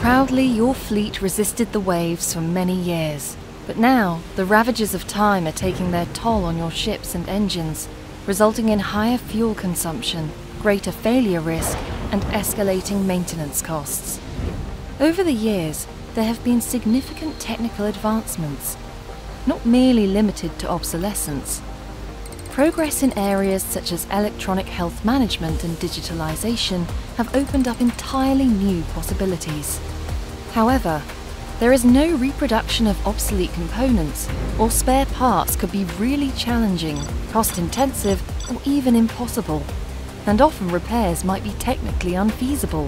Proudly, your fleet resisted the waves for many years. But now, the ravages of time are taking their toll on your ships and engines, resulting in higher fuel consumption, greater failure risk, and escalating maintenance costs. Over the years, there have been significant technical advancements, not merely limited to obsolescence. Progress in areas such as electronic health management and digitalization have opened up entirely new possibilities. However, there is no reproduction of obsolete components, or spare parts could be really challenging, cost-intensive, or even impossible, and often repairs might be technically unfeasible.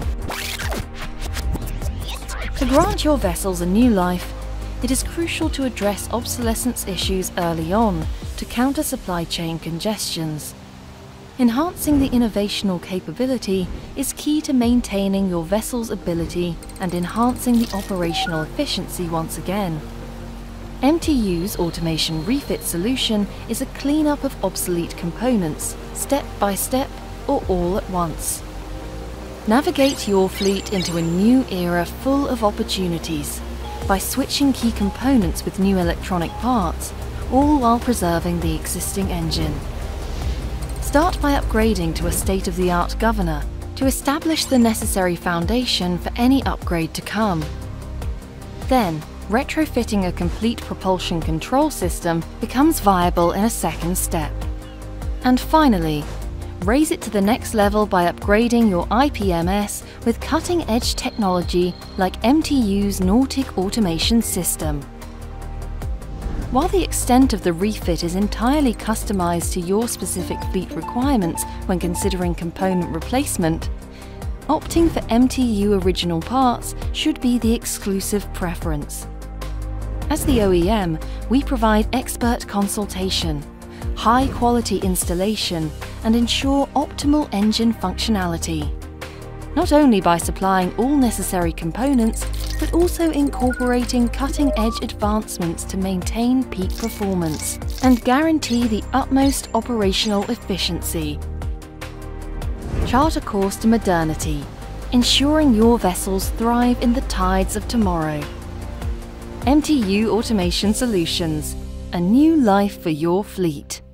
To grant your vessels a new life, it is crucial to address obsolescence issues early on to counter supply chain congestions. Enhancing the innovational capability is key to maintaining your vessel's ability and enhancing the operational efficiency once again. MTU's automation refit solution is a cleanup of obsolete components, step by step or all at once. Navigate your fleet into a new era full of opportunities by switching key components with new electronic parts, all while preserving the existing engine. Start by upgrading to a state-of-the-art governor to establish the necessary foundation for any upgrade to come. Then, retrofitting a complete propulsion control system becomes viable in a second step. And finally, raise it to the next level by upgrading your IPMS with cutting-edge technology like MTU's NautIQ automation system. While the extent of the refit is entirely customized to your specific fleet requirements when considering component replacement, opting for MTU original parts should be the exclusive preference. As the OEM, we provide expert consultation, high-quality installation, and ensure optimal engine functionality, not only by supplying all necessary components, but also incorporating cutting-edge advancements to maintain peak performance and guarantee the utmost operational efficiency. Chart a course to modernity, ensuring your vessels thrive in the tides of tomorrow. MTU Automation Solutions, a new life for your fleet.